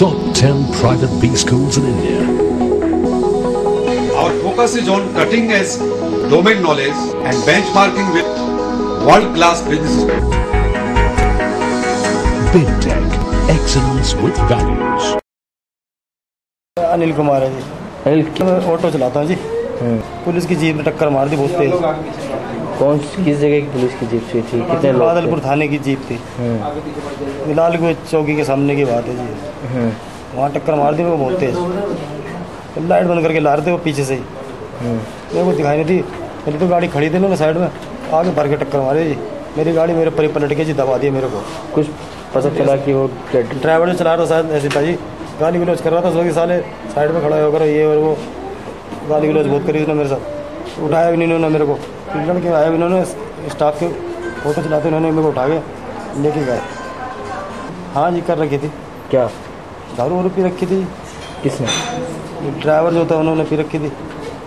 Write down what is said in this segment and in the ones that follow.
top 10 private B schools in India. Our focus is on cutting edge domain knowledge and benchmarking with world-class business. BidTech, excellence with values. Anil Kumar है जी। Anil auto चलाता हूँ जी। Police की jeep ने टक्कर मार दी बहुत तेज। किस जगह की पुलिस की जीप थी? कितने लोग? बादलपुर थाने की जीप थी। लालगंज चौकी के सामने की बात है जी। वहाँ टक्कर मार दी वो बहुत तेज। तो लाइट बंद करके ला रहे थे वो पीछे से ही। मेरे को दिखाई नहीं थी। मेरी तो गाड़ी खड़ी थी ना साइड में, आगे भर के टक्कर मारे जी। मेरी गाड़ी मेरे पर पलट के जी दबा दी मेरे को। कुछ पता चला कि वो ड्राइवर जो चला रहा था शायद ऐसे था जी, गाली गलौज कर रहा था। उसके साले साइड में खड़ा होकर ये और वो गाली गलौज बहुत करी उसने मेरे साथ। उठाया भी नहीं उन्होंने मेरे को। लड़के आए भी उन्होंने स्टाफ के ऑटो चलाते उन्होंने मेरे को उठा के लेके गए। हाँ जी कर रखी थी। क्या दारू वारू पी रखी थी? किसने? ड्राइवर जो था उन्होंने पी रखी थी।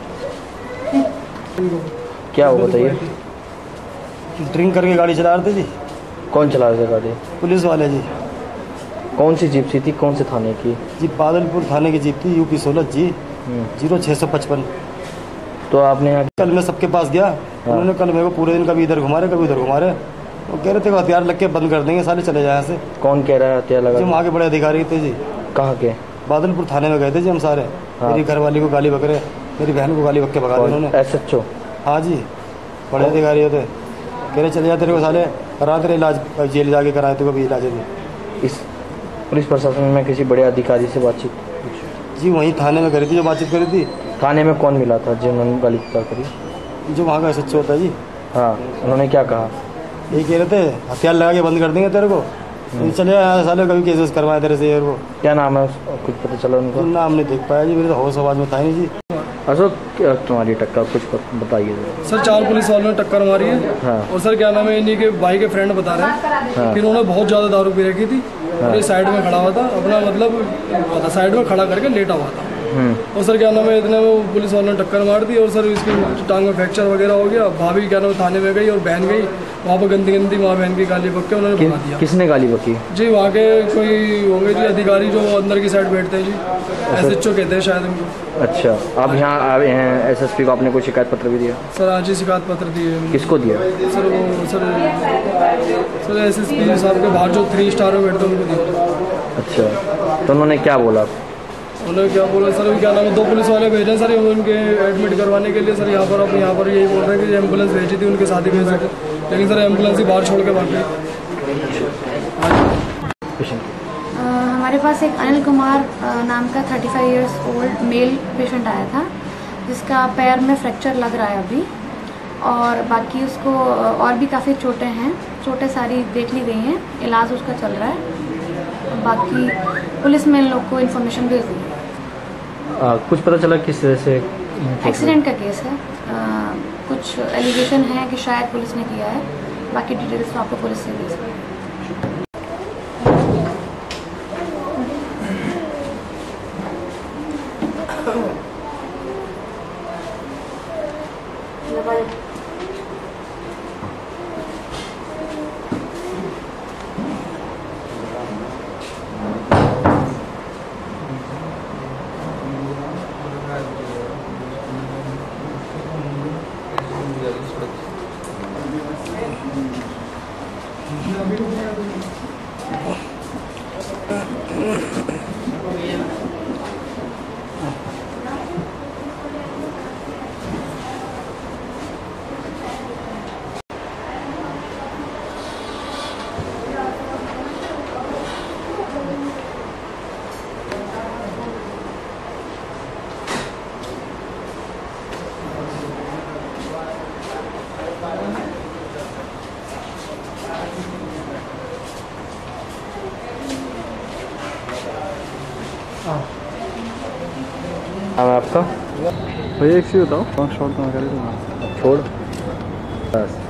क्या हो बताइए? ड्रिंक करके गाड़ी चला रहे थे जी। कौन चला रहे थे गाड़ी? पुलिस वाले जी। कौन सी जीप थी? कौन से थाने की? जी बादलपुर थाने की जीप थी, UP 16 जी 0655। तो आपने कल मैं सबके पास गया। उन्होंने कल मेरे को पूरे दिन कभी इधर घुमा रहे कभी उधर घुमा रहे। वो कह रहे थे हथियार लग के बंद कर देंगे साले चले जाए से। कौन कह रहा है हथियार लगा? जो वहाँ के बड़े अधिकारी थे जी। कहाँ के? बादलपुर थाने में गए थे जी हम सारे। मेरी घरवाली को गाली बकरे, मेरी बहन को गाली बक के भगा दी उन्होंने। SHO? हाँ जी बड़े अधिकारी होते। कह रहे चले जाते रहे साले, करा तेरे इलाज, जेल जाके कराए थे कभी इलाज भी। इस पुलिस प्रशासन में किसी बड़े अधिकारी से बातचीत? जी वहीं थाने में करी थी जो बातचीत करी थी। थाने में कौन मिला था जिन्होंने गाली करी? जो वहाँ का SHO होता है जी। हाँ उन्होंने क्या कहा? यही कह रहे थे हथियार लगा के बंद कर देंगे तेरे को, चले साले कभी केसेस करवाए तेरे से। और वो क्या नाम है कुछ पता चला उनको? नाम नहीं देख पाया जी, मेरे तो होश आवाज में था ही नहीं जी। अशोक तुम्हारी टक्कर कुछ बताइए सर। 4 पुलिस वालों ने टक्कर मारी है। हाँ। और सर क्या नाम है इन्हीं के भाई के फ्रेंड बता रहे हैं। हाँ। फिर उन्होंने बहुत ज़्यादा दारू पी रखी थी। और ये साइड में खड़ा हुआ था अपना मतलब साइड में खड़ा करके लेटा हुआ था। और सर क्या नाम है इतने वो पुलिस वालों ने टक्कर मार दी और सर इसकी टांग में फ्रैक्चर वगैरह हो गया। भाभी क्या नाम थाने में गई और बहन गई वहाँ पर गंदी गंदी माँ बहन की गाली बक के उन्होंने भगा दिया। किसने गाली बकी? जी वहाँ के कोई होंगे जी अधिकारी जो अंदर की साइड बैठते हैं जी। SHO कहते हैं शायद उनको। अच्छा आप यहाँ आए हैं SSP को आपने कोई शिकायत पत्र भी दिया? सर आज ही शिकायत पत्र दिए। किसको दिया? सर वो सर SSP साहब के बाहर जो 3 स्टार में बैठते हैं उनको दिया। अच्छा तो उन्होंने क्या बोला? उन्होंने क्या बोला सर क्या नाम है 2 पुलिस वाले भेजे हैं सर उनके एडमिट करवाने के लिए। सर यहाँ पर यही बोल रहे हैं कि एम्बुलेंस भेजी थी उनके साथ ही भेज सके, लेकिन सर एम्बुलेंस ही बाहर छोड़ के भाग गई। हमारे पास एक अनिल कुमार नाम का 35 इयर्स ओल्ड मेल पेशेंट आया था जिसका पैर में फ्रैक्चर लग रहा है अभी, और बाकी उसको और भी काफ़ी चोटें हैं। चोटें सारी देख ली गई हैं, इलाज उसका चल रहा है। बाकी पुलिस में इन लोग को इन्फॉर्मेशन भेज दी। कुछ पता चला किस तरह से? एक्सीडेंट का केस है। कुछ एलिगेशन है कि शायद पुलिस ने किया है, बाकी डिटेल्स तो आपको पुलिस से मिल सकती है। नाम है आपका? भैया एक चीज़ बताओ, शॉर्ट कहाँ करें? छोड़ बस।